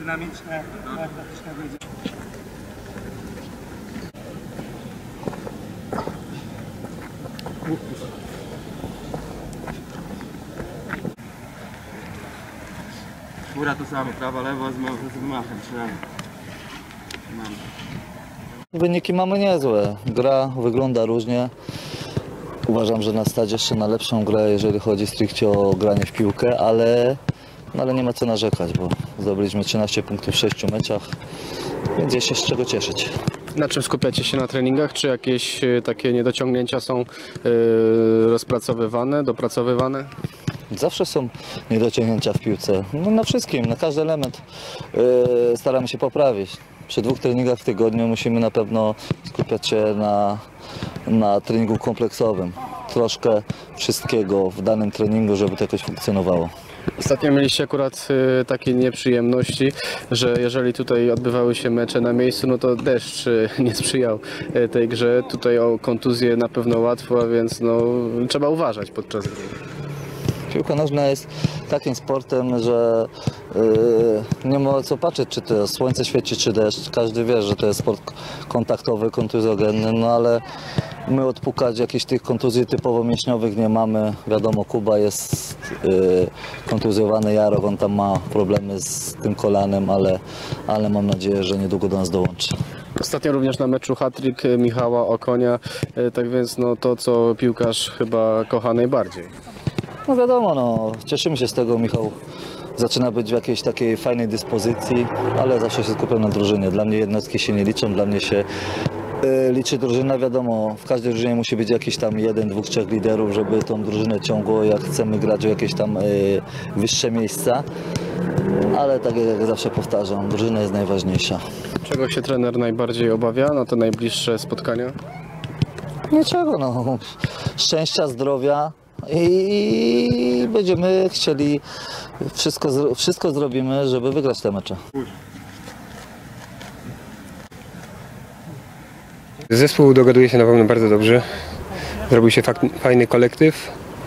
dynamiczne, jak to troszkę wyjdzie. Góra to samo, prawa, lewa z wymachem przynajmniej. Wyniki mamy niezłe. Gra wygląda różnie. Uważam, że na stadzie jeszcze na lepszą grę, jeżeli chodzi stricte o granie w piłkę, ale nie ma co narzekać, bo zdobyliśmy 13 punktów w 6 meczach, więc jest się z czego cieszyć. Na czym skupiacie się na treningach? Czy jakieś takie niedociągnięcia są rozpracowywane, dopracowywane? Zawsze są niedociągnięcia w piłce. No, na wszystkim, na każdy element staramy się poprawić. Przy 2 treningach w tygodniu musimy na pewno skupiać się na treningu kompleksowym. Troszkę wszystkiego w danym treningu, żeby to jakoś funkcjonowało. Ostatnio mieliście akurat takie nieprzyjemności, że jeżeli tutaj odbywały się mecze na miejscu, no to deszcz nie sprzyjał tej grze. Tutaj o kontuzję na pewno łatwo, a więc no, trzeba uważać podczas gry. Piłka nożna jest takim sportem, że nie ma co patrzeć, czy to słońce świeci, czy deszcz. Każdy wie, że to jest sport kontaktowy, kontuzjogenny, no ale my odpukać jakichś tych kontuzji typowo mięśniowych nie mamy. Wiadomo, Kuba jest kontuzjowany, Jarek, on tam ma problemy z tym kolanem, ale mam nadzieję, że niedługo do nas dołączy. Ostatnio również na meczu hat-trick Michała Okonia, tak więc no, to, co piłkarz chyba kocha najbardziej. No wiadomo, no, cieszymy się z tego, Michał zaczyna być w jakiejś takiej fajnej dyspozycji, ale zawsze się skupiam na drużynie. Dla mnie jednostki się nie liczą, dla mnie się liczy drużyna. Wiadomo, w każdej drużynie musi być jakiś tam 1, 2, 3 liderów, żeby tą drużynę ciągło, jak chcemy grać o jakieś tam wyższe miejsca. Ale tak jak zawsze powtarzam, drużyna jest najważniejsza. Czego się trener najbardziej obawia na te najbliższe spotkania? Niczego, no. Szczęścia, zdrowia. I będziemy chcieli, wszystko zrobimy, żeby wygrać te mecze. Zespół dogaduje się na pewno bardzo dobrze. Zrobił się fajny kolektyw.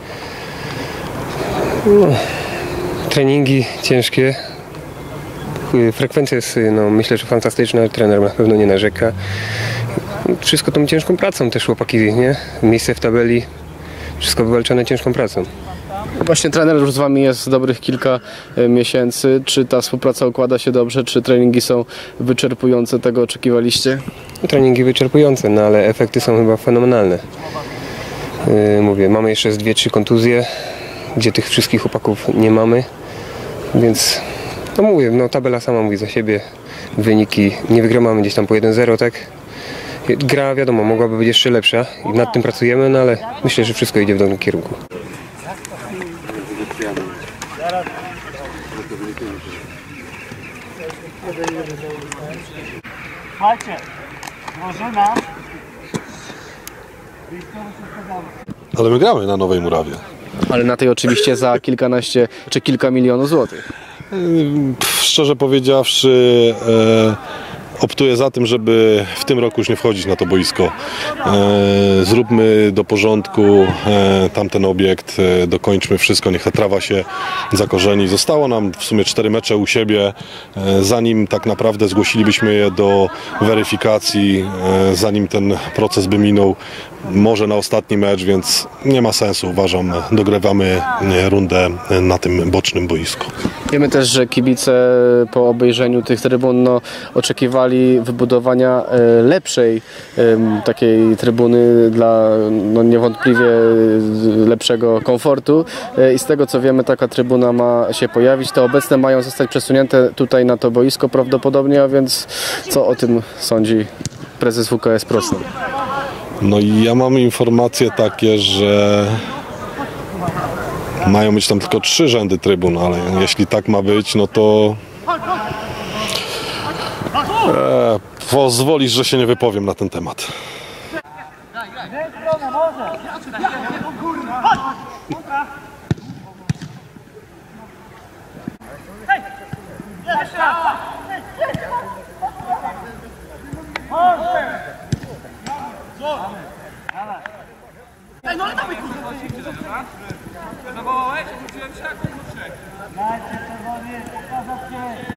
No, treningi ciężkie. Frekwencja jest, no, myślę, że fantastyczna. Trener na pewno nie narzeka. Wszystko tą ciężką pracą też chłopaki, nie? Miejsce w tabeli. Wszystko wywalczone ciężką pracą. Właśnie trener już z Wami jest dobrych kilka miesięcy. Czy ta współpraca układa się dobrze? Czy treningi są wyczerpujące? Tego oczekiwaliście? Treningi wyczerpujące, no ale efekty są chyba fenomenalne. Mówię, mamy jeszcze 2-3 kontuzje, gdzie tych wszystkich chłopaków nie mamy. Więc, no mówię, no tabela sama mówi za siebie. Wyniki nie wygramy gdzieś tam po 1-0, tak? Gra, wiadomo, mogłaby być jeszcze lepsza i nad tym pracujemy, no ale myślę, że wszystko idzie w dobrym kierunku. Słuchajcie, drużyna. Ale my gramy na Nowej Murawie. Ale na tej oczywiście za kilkanaście czy kilka milionów złotych. Szczerze powiedziawszy, optuję za tym, żeby w tym roku już nie wchodzić na to boisko. Zróbmy do porządku tamten obiekt, dokończmy wszystko, niech ta trawa się zakorzeni. Zostało nam w sumie 4 mecze u siebie, zanim tak naprawdę zgłosilibyśmy je do weryfikacji, zanim ten proces by minął, może na ostatni mecz, więc nie ma sensu, uważam, dogrywamy rundę na tym bocznym boisku. Wiemy też, że kibice po obejrzeniu tych trybun no, oczekiwali wybudowania lepszej takiej trybuny dla no, niewątpliwie lepszego komfortu i z tego co wiemy taka trybuna ma się pojawić. Te obecne mają zostać przesunięte tutaj na to boisko prawdopodobnie, a więc co o tym sądzi prezes WKS Prostal? No i ja mam informacje takie, że mają być tam tylko 3 rzędy trybun, ale jeśli tak ma być, no to pozwolisz, że się nie wypowiem na ten temat. Ej, no ale dawaj, kurwa! Zawołałeś? Wróciłem się jak